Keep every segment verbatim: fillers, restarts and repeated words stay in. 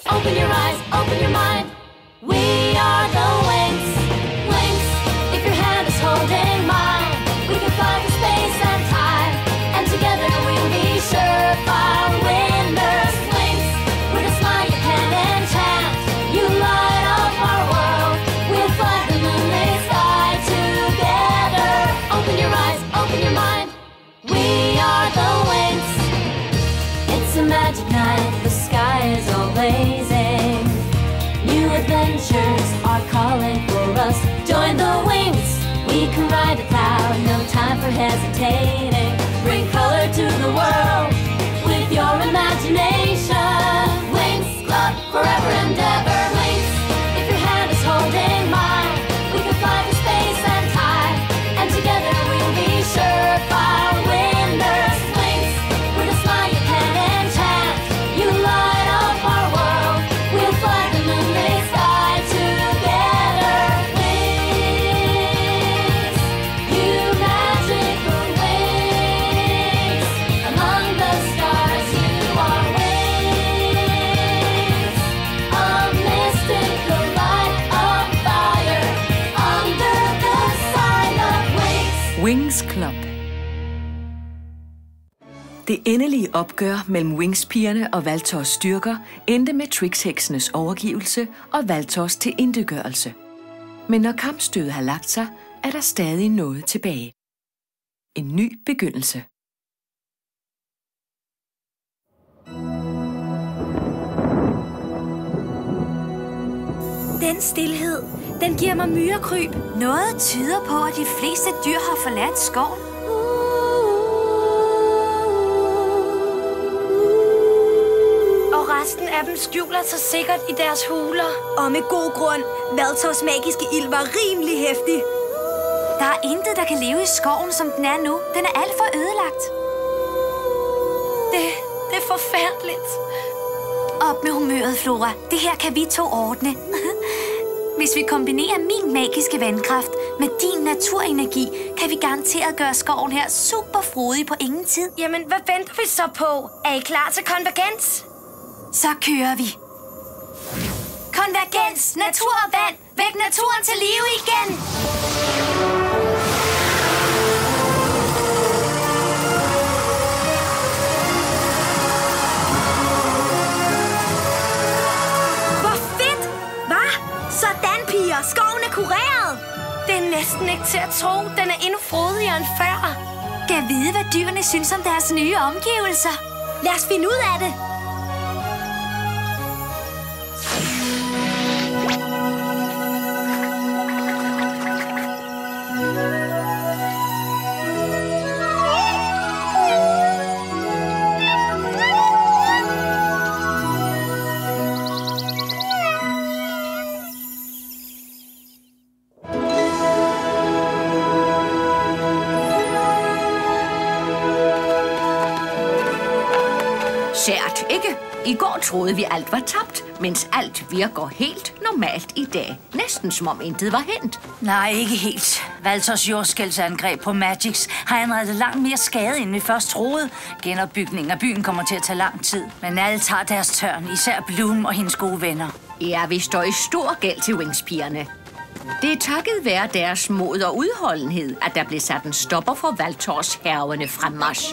Open your eyes, open your mind. We are the wings, wings. If your hand is holding mine, we can fly through space and time, and together we'll be surefire winners. Wings, with a smile you can enchant. You light up our world. We'll fly the moonlit sky together. Open your eyes, open your mind. We are the wings. It's a magic night. The sky is all blazing. New adventures are calling for us. Join the wings. We can ride it loud. No time for hesitating. Bring color to the world with your imagination. Wings Club, forever and ever. Wings, if your hand is holding mine, we can fly through space and time, and together we'll be surefire winners. Wings, with a smile you can enchant. You light up our world. We'll fly the moonlit sky together. Wings, you magical wings. Among the stars you are wings. A mystical light of fire under the sign of wings. Wings Club. Det endelige opgør mellem Wings-pigerne og Valtors styrker endte med Trix-heksenes overgivelse og Valtors tilintetgørelse. Men når kampstødet har lagt sig, er der stadig noget tilbage. En ny begyndelse. Den stilhed, den giver mig myrekryb. Noget tyder på, at de fleste dyr har forladt skoven. Og resten af dem skjuler sig sikkert i deres huler. Og med god grund. Valtors magiske ild var rimelig heftig. Der er intet, der kan leve i skoven, som den er nu. Den er alt for ødelagt. Det, det er forfærdeligt. Op med humøret, Flora. Det her kan vi to ordne. Hvis vi kombinerer min magiske vandkraft med din naturenergi, kan vi garanteret gøre skoven her super frodig på ingen tid. Jamen, hvad venter vi så på? Er I klar til konvergens? Så kører vi. Konvergens, natur og vand. Væk naturen til live igen. Hvor fedt! Hva? Sådan, piger. Skoven er kureret. Det er næsten ikke til at tro. Den er endnu frodigere end før. Kan vide, hvad dyrene synes om deres nye omgivelser. Lad os finde ud af det. Sært, ikke? I går troede vi, alt var tabt, mens alt virker helt normalt i dag. Næsten som om intet var hent. Nej, ikke helt. Valtors jordskælvsangreb på Magix har anrettet langt mere skade, end vi først troede. Genopbygningen af byen kommer til at tage lang tid. Men alle tager deres tørn, især Bloom og hendes gode venner. Ja, vi står i stor gæld til Wings-pigerne. Det er takket være deres mod og udholdenhed, at der blev sat en stopper for Valtors hærgende fremmarch.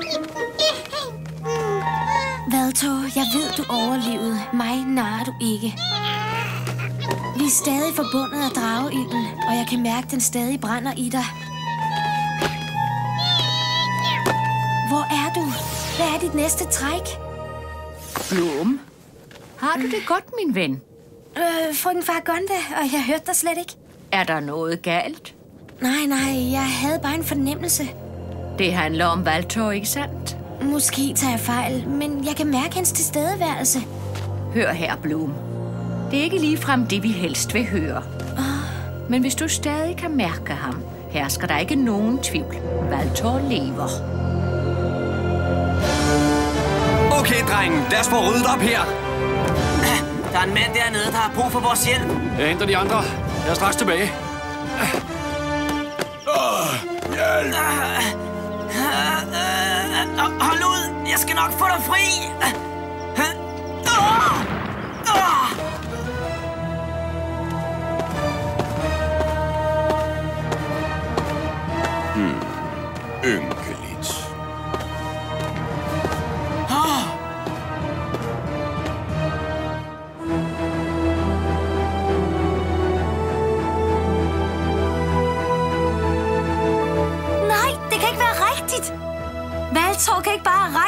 Valtor, jeg ved, du overlevede. Mig narer du ikke. Vi er stadig forbundet af drageilden, og jeg kan mærke, at den stadig brænder i dig. Hvor er du? Hvad er dit næste træk? Bloom, har du det godt, min ven? Øh, frøken Faragonda, og jeg hørte dig slet ikke. Er der noget galt? Nej, nej, jeg havde bare en fornemmelse. Det handler om Valtor, ikke sandt? Måske tager jeg fejl, men jeg kan mærke hans tilstedeværelse. Hør her, Bloom. Det er ikke ligefrem det, vi helst vil høre. Oh. Men hvis du stadig kan mærke ham, hersker der ikke nogen tvivl. Valtor lever. Okay, drengen. Lad os få ryddet op her. Der er en mand dernede, der har brug for vores hjælp. Jeg henter de andre. Jeg er straks tilbage. Uh, hjælp! Uh, uh, hold ud! Jeg skal nok få dig fri! Uh, uh,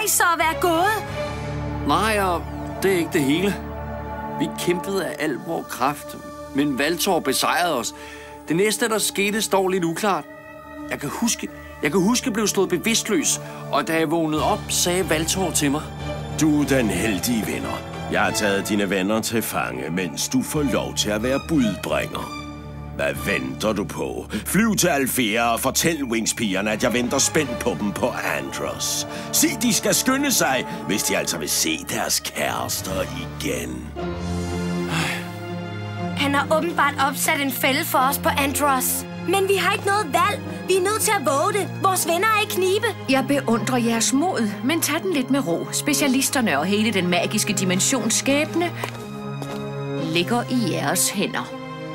I så være gået? Nej, og det er ikke det hele. Vi kæmpede af al vores kraft, men Valtor besejrede os. Det næste, der skete, står lidt uklart. Jeg kan huske, jeg kan huske, at jeg blev slået bevidstløs, og da jeg vågnede op, sagde Valtor til mig. Du er den heldige venner. Jeg har taget dine venner til fange, mens du får lov til at være budbringer. Hvad venter du på? Flyv til Alfea og fortæl Wings-pigerne, at jeg venter spændt på dem på Andros. Sig, de skal skynde sig, hvis de altså vil se deres kærester igen. Han har åbenbart opsat en fælde for os på Andros. Men vi har ikke noget valg. Vi er nødt til at våge det. Vores venner er i knibe. Jeg beundrer jeres mod, men tag den lidt med ro. Specialisterne og hele den magiske dimensions skæbne ligger i jeres hænder.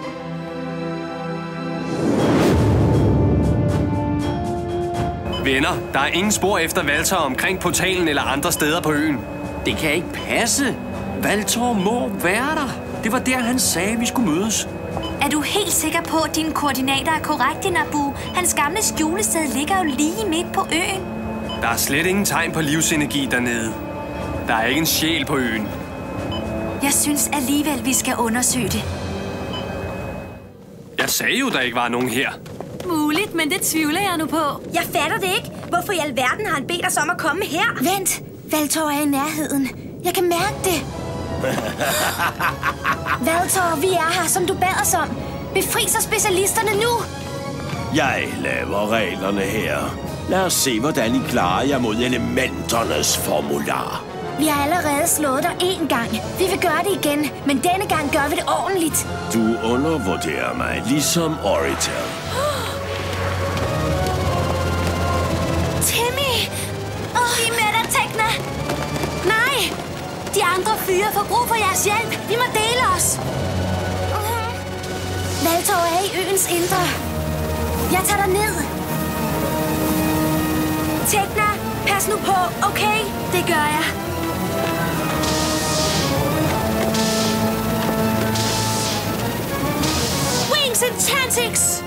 Venner, der er ingen spor efter Valtor omkring portalen eller andre steder på øen. Det kan ikke passe. Valtor må være der. Det var der, han sagde, vi skulle mødes. Er du helt sikker på, at dine koordinater er korrekte, Naboo? Hans gamle skjulested ligger jo lige midt på øen. Der er slet ingen tegn på livsenergi dernede. Der er ikke en sjæl på øen. Jeg synes alligevel, vi skal undersøge det. Jeg sagde jo, der ikke var nogen her. Muligt, men det tvivler jeg nu på. Jeg fatter det ikke. Hvorfor i alverden har han bedt os om at komme her? Vent, Valtor er i nærheden. Jeg kan mærke det. Valtor, vi er her, som du bad os om. Befri så specialisterne nu. Jeg laver reglerne her. Lad os se, hvordan I klarer jer mod elementernes formular. Vi har allerede slået dig én gang. Vi vil gøre det igen, men denne gang gør vi det ordentligt. Du undervurderer mig, ligesom Oritel. Timmy! Oh, vi er med dig, Tekna! Nej! De andre fyre får brug for jeres hjælp. Vi må dele os. Uh-huh. Valtor er i øens indre. Jeg tager dig ned. Tekna, pas nu på, okay? Det gør jeg. Wings Enchantix!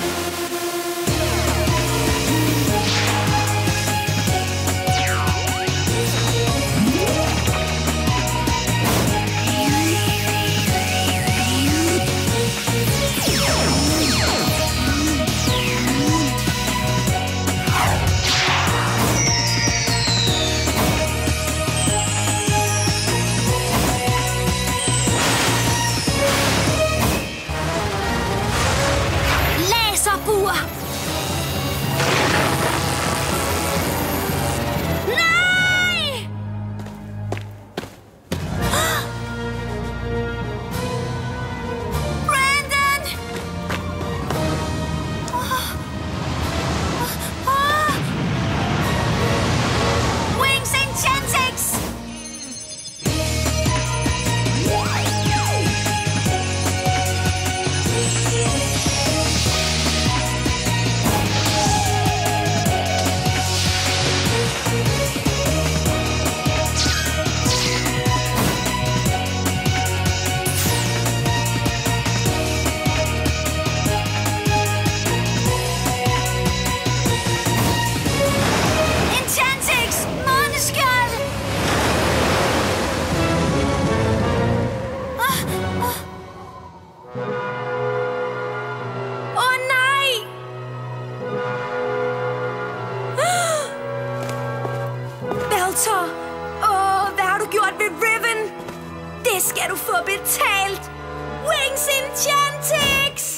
Skal du få betalt? Wings Enchantix!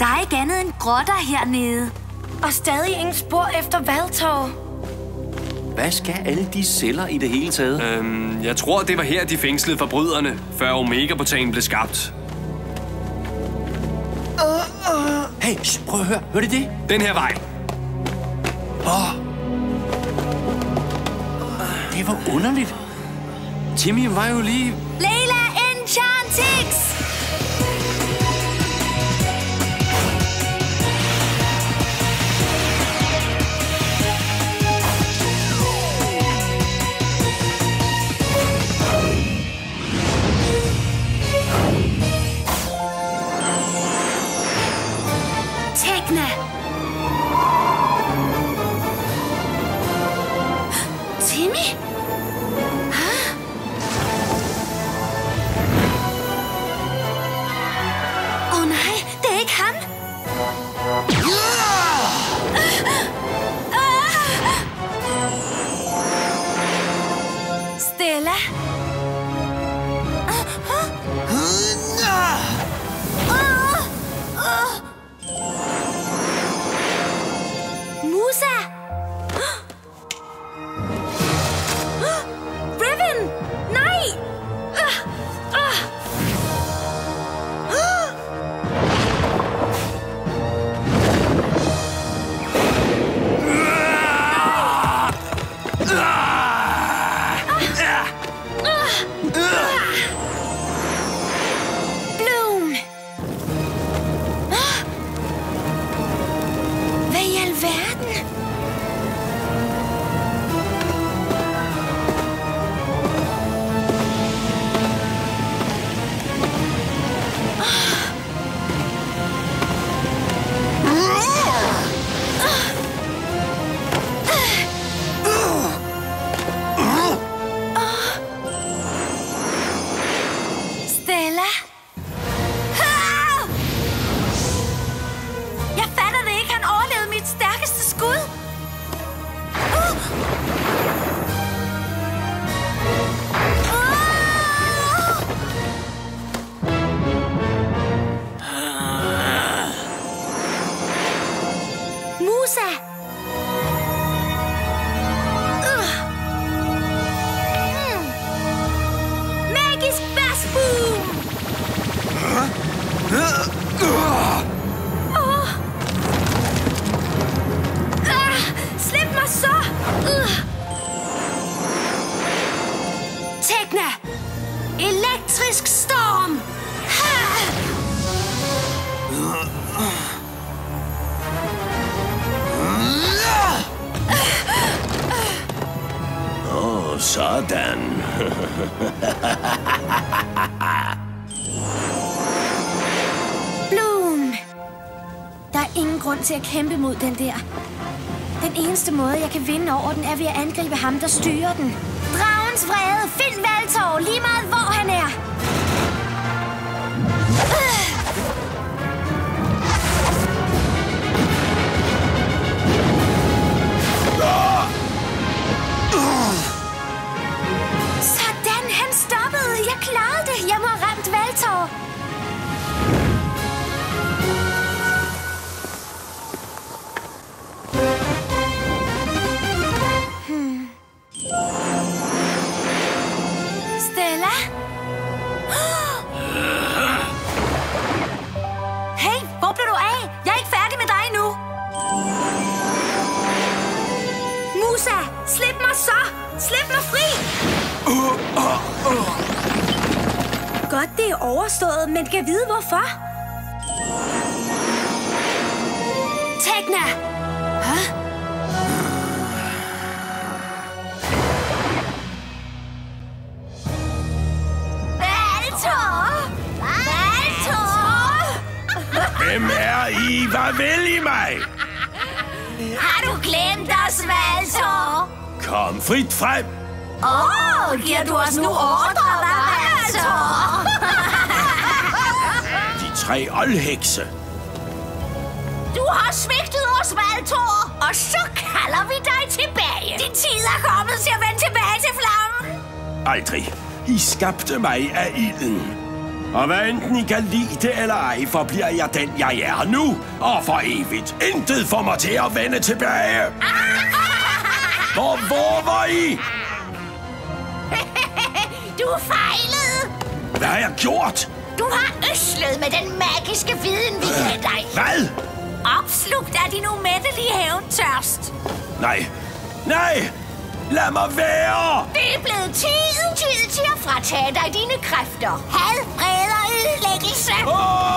Der er ikke andet end grotter hernede. Og stadig ingen spor efter Valtor. Hvad skal alle de celler i det hele taget? Øhm, jeg tror, det var her, de fængslede forbryderne, før Omega-portalen blev skabt. Uh, uh. Hey, prøv at høre. Hør det det? Den her vej. Åh. Oh. Det var underligt. Timmy var jo lige... Layla Enchantix! Tekna! Timmy? Åh oh, nej, det er ikke ham. Stella? Musa! Riven! Nej! Bloom! Hvad i alverden? Stella? Jeg fatter det ikke, han overlevede mit stærkeste skud. Uh! Musa! Uh! Mm. Magisk bassboom! Åh! Ah, slip mig så! Uh. Tekna! Elektrisk storm! Ha! Åh, oh, sådan. Bloom! Der er ingen grund til at kæmpe mod den der. Den eneste måde, jeg kan vinde over den, er ved at angribe ham, der styrer den. Dragens vrede! Find Valtor, lige meget hvor han er! Sådan, han stoppede! Jeg klarede det! Jeg må have ramt Valtor! Hmm. Stella? Hey, hvor blev du af? Jeg er ikke færdig med dig endnu! Musa, slip mig så! Slip mig fri! Uh, uh, uh. Godt, det er overstået, men kan vide hvorfor? Tekna! Hæ? Valtor! Valtor! Hvem er I? Hvad vil I mig? Har du glemt os, Valtor? Kom frit frem. Åh, oh, giver du os nu ordre, Valtor? De tre oldhekse. Du har svigtet os, Valtor, og så kalder vi dig tilbage. Din tid er kommet til at vende tilbage til flammen. Aldrig. I skabte mig af ilden. Og hvad enten I kan lide det eller ej, forbliver jeg den, jeg er nu. Og for evigt. Intet får mig til at vende tilbage. Hvor våger I? Du fejlede! Hvad har jeg gjort? Du har øslet med den magiske viden, vi gav dig. Hvad? Opslugt af din umættelige hævntørst. Nej. Nej! Lad mig være! Det er blevet tid, tid til at fratage dig dine kræfter. Had, vrede og ødelæggelse. Oh!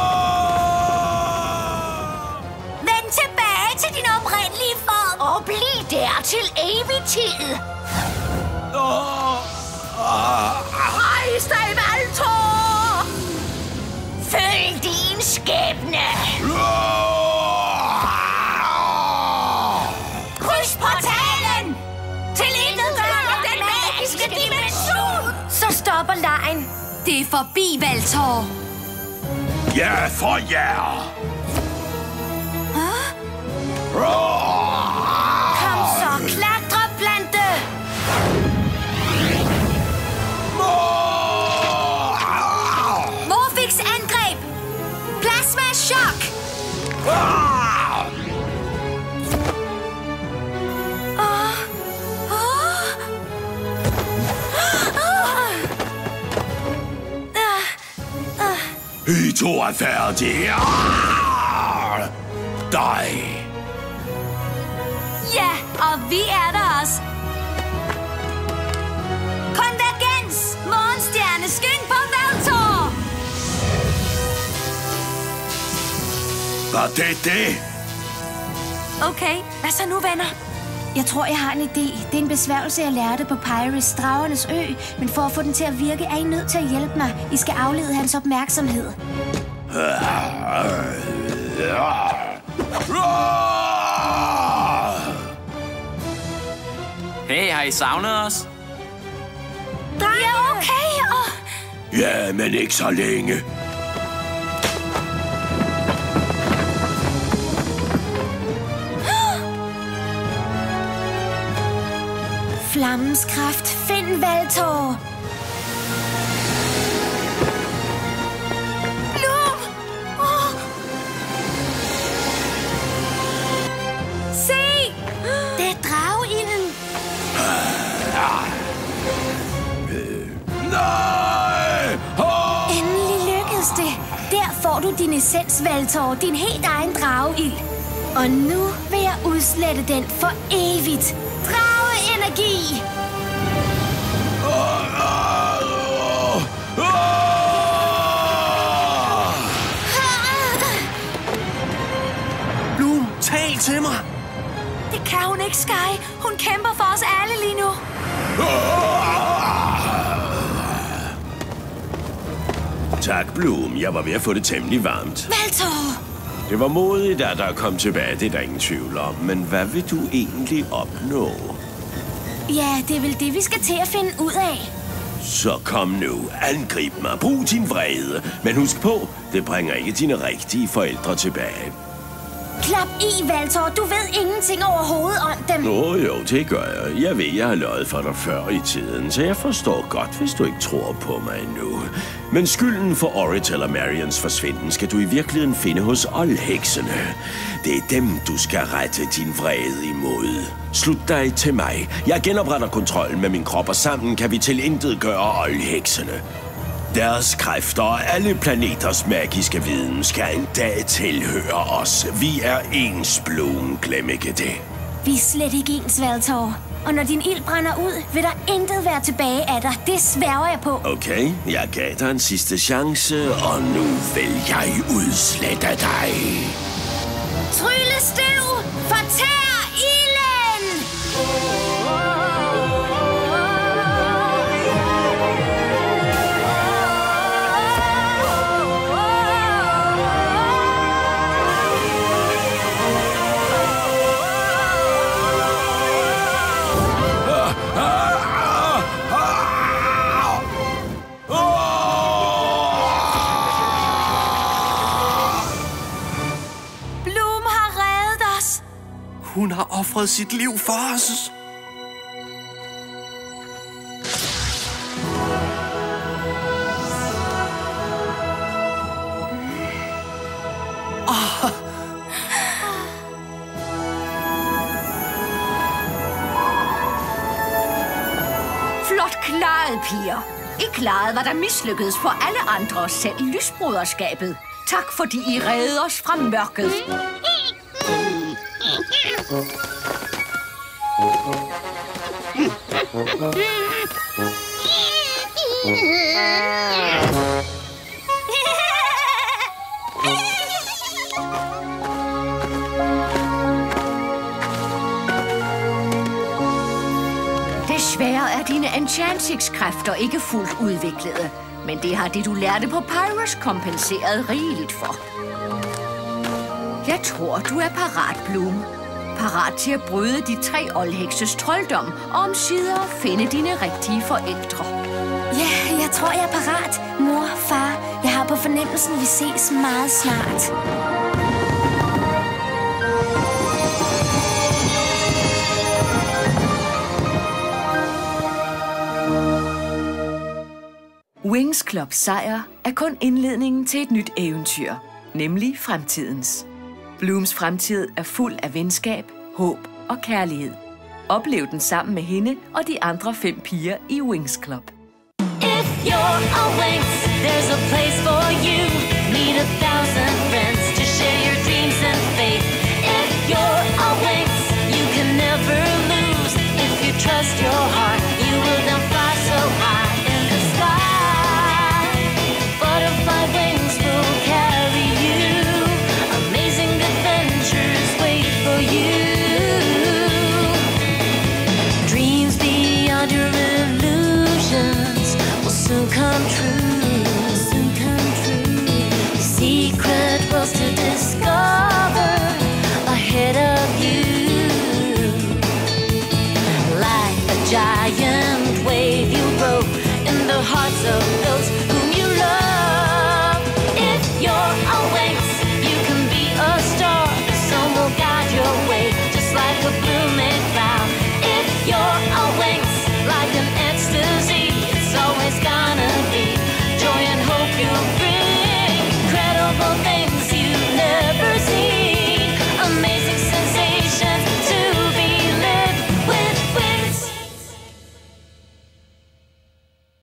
Vend tilbage til din oprindelige form. Og bliv der til evig tid. Oh! Ah! Rejs dig, Valtor! Følg din skæbne. Kryds portalen! Til indgør den magiske dimension! Så stopper lejen. Det er forbi, Valtor. Ja, for jer! Kom så, klatreplante! Morfix angreb. Plasma chok. I to er færdige. Ah! Dig. Ja, og vi er der også. Konvergens. Morgenstjerne, skynd på Valtor. Var det det? Okay, hvad så nu, venner? Jeg tror, jeg har en idé. Det er en besværgelse, jeg lærte på Pyrus, Dragernes Ø. Men for at få den til at virke, er I nødt til at hjælpe mig. I skal aflede hans opmærksomhed. Hey, har I savnet os? Ja, okay. Og... Ja, men ikke så længe. Flammens kraft. Find Valtor. Bloom! Oh. Se! Det er drageilden. Nej! Oh! Endelig lykkedes det. Der får du din essens, Valtor. Din helt egen drageild. Og nu vil jeg udslette den for evigt. Drageenergi! Bloom, tal til mig! Det kan hun ikke, Sky. Hun kæmper for os alle lige nu. Tak, Bloom. Jeg var ved at få det temmelig varmt. Valtor! Det var modigt, at der kom tilbage. Det er der ingen tvivl om. Men hvad vil du egentlig opnå? Ja, det er vel det, vi skal til at finde ud af. Så kom nu. Angrib mig. Brug din vrede. Men husk på, det bringer ikke dine rigtige forældre tilbage. Klap i, Valtor. Du ved ingenting overhovedet om dem. Åh jo, det gør jeg. Jeg ved, jeg har løjet for dig før i tiden, så jeg forstår godt, hvis du ikke tror på mig nu. Men skylden for Oratel og Marians forsvinden skal du i virkeligheden finde hos oldheksene. Det er dem, du skal rette din vrede imod. Slut dig til mig. Jeg genopretter kontrollen med min krop, og sammen kan vi tilintetgøre oldheksene. Deres kræfter og alle planeters magiske viden skal en dag tilhøre os. Vi er ens, Bloom. Glem ikke det. Vi er slet ikke ens, Valtor. Og når din ild brænder ud, vil der intet være tilbage af dig. Det sværger jeg på. Okay, jeg gav dig en sidste chance, og nu vil jeg udslette dig. Tryllestav! Fortær ilden! Hun har ofret sit liv for os. piger. I klarede, hvad der mislykkedes for alle andre, selv lysbroderskabet. Tak, fordi I reddede os fra mørket. Desværre er dine enchantingskræfter ikke fuldt udviklede, men det har det, du lærte på Pyrus, kompenseret rigeligt for. Jeg tror, du er parat, Bloom. Parat til at bryde de tre oldhekses trolddom og omsider finde dine rigtige forældre. Ja, jeg tror, jeg er parat. Mor, far, jeg har på fornemmelsen, vi ses meget snart. Winx Clubs sejr er kun indledningen til et nyt eventyr, nemlig fremtidens. Blooms fremtid er fuld af venskab, håb og kærlighed. Oplev den sammen med hende og de andre fem piger i Winx Club. If you're a Winx, there's a place for you. Meet a thousand friends to share your dreams and faith. If you're a Winx, you can never lose. If you trust your heart, you will then fly so high in the sky. Butterfly wings will carry you. Amazing adventures wait for you. Dreams beyond your illusions will soon come true. Soon come true. Secret worlds to